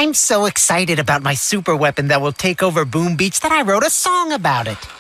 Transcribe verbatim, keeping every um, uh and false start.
I'm so excited about my super weapon that will take over Boom Beach that I wrote a song about it.